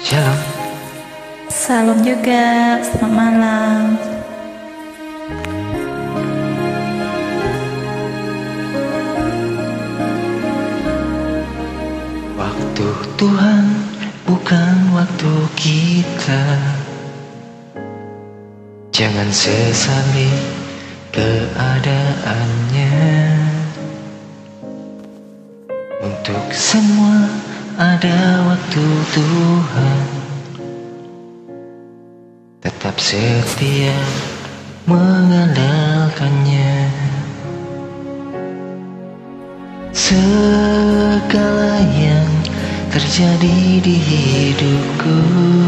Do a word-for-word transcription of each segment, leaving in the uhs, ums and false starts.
Shalom. Salam juga, selamat malam. Waktu Tuhan bukan waktu kita. Jangan sesali keadaannya. Untuk semua ada waktu Tuhan. Tetap setia mengandalkannya. Segala yang terjadi di hidupku,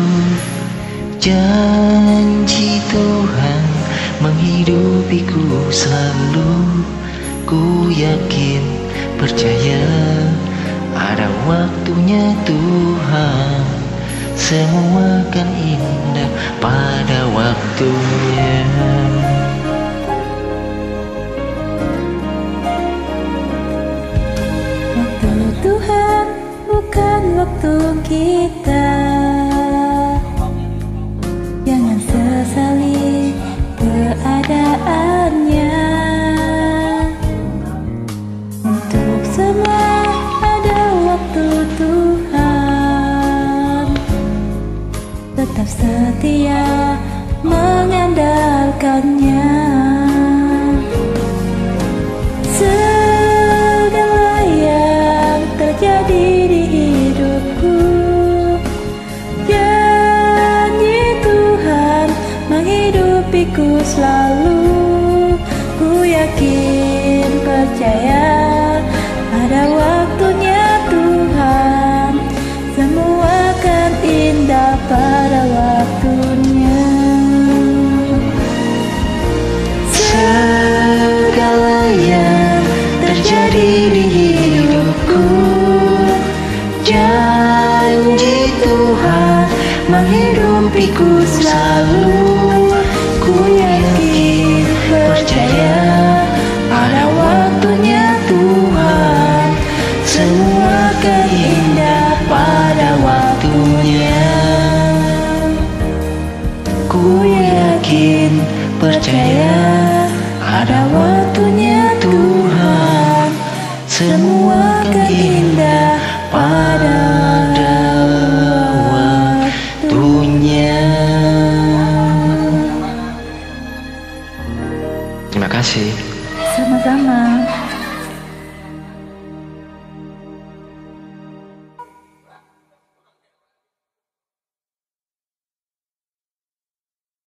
janji Tuhan menghidupiku selalu. Ku yakin, percaya, ada waktunya Tuhan. Semua akan indah pada waktunya. Waktu Tuhan bukan waktu kita. Jangan sesali keadaannya. Untuk semua ada waktu Tuhan. Tetap setia mengandalkannya. Segala yang terjadi di hidupku, janji Tuhan menghidupiku selalu. Ku yakin, percaya, ada waktunya Tuhan. Semua akan indah pada waktunya. Segala yang terjadi di hidupku, janji Tuhan menghidupiku selalu. Ku yakin, percaya, ada waktunya Tuhan. Semua akan indah pada waktunya. Ku yakin, percaya, ada waktunya Tuhan. Semua